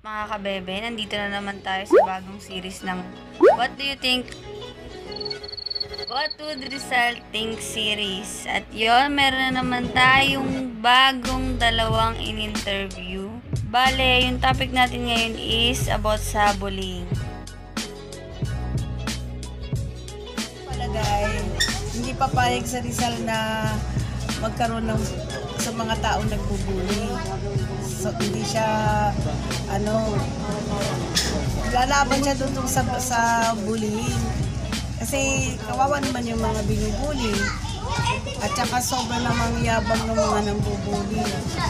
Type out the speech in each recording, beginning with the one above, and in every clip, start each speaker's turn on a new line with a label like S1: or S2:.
S1: Mga kabebe, nandito na naman tayo sa bagong series ng What Do You Think? What Would Rizal Think series. At yon, meron na naman tayong bagong dalawang in-interview. Bale, yung topic natin ngayon is about sa bullying.
S2: Palagay, hindi papayag sa Rizal na magkaroon ng sa mga taong nagbubuli. So, hindi siya, lalaban siya doon sa bullying. Kasi kawawa naman yung mga binubuli. At saka sobrang namang yabang ng mga nambubuli.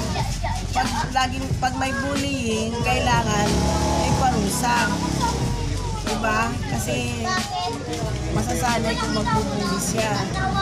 S2: Pag may bullying, kailangan may parusa. Diba? Kasi masasanay kung magbubuli siya.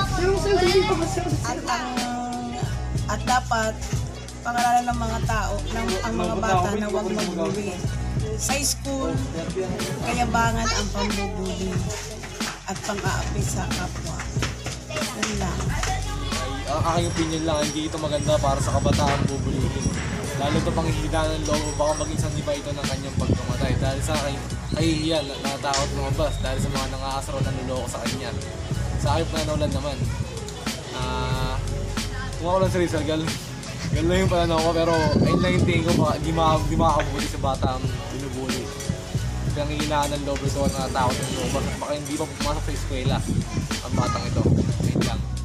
S2: At dapat pangaralan ng mga tao, ang mga bata na huwag magbuli. Sa school, kayabangan ang pambubuli at pang-aapi sa kapwa. Yan lang.
S3: Ang aking opinion lang, hindi ito maganda para sa kabataan bubulihin. Lalo ito pang hihina ng loob, baka maging sandiba ito ng kanyang pagkamatay. Dahil sa akin, nahihiyan, natatakot lumabas dahil sa mga nangaasaro na niloko sa kanya. Sa akin pananawalan naman, kung ako lang sa Rizal, gano'n lang yung pananaw ko, pero ayun lang yung tingin ko, di makakabuti sa bata ang binubuli. Kasi ang hihinaan ng loob ito, natatakot ng loob, baka hindi pa pumasok sa eskwela ang batang ito. Ayun lang.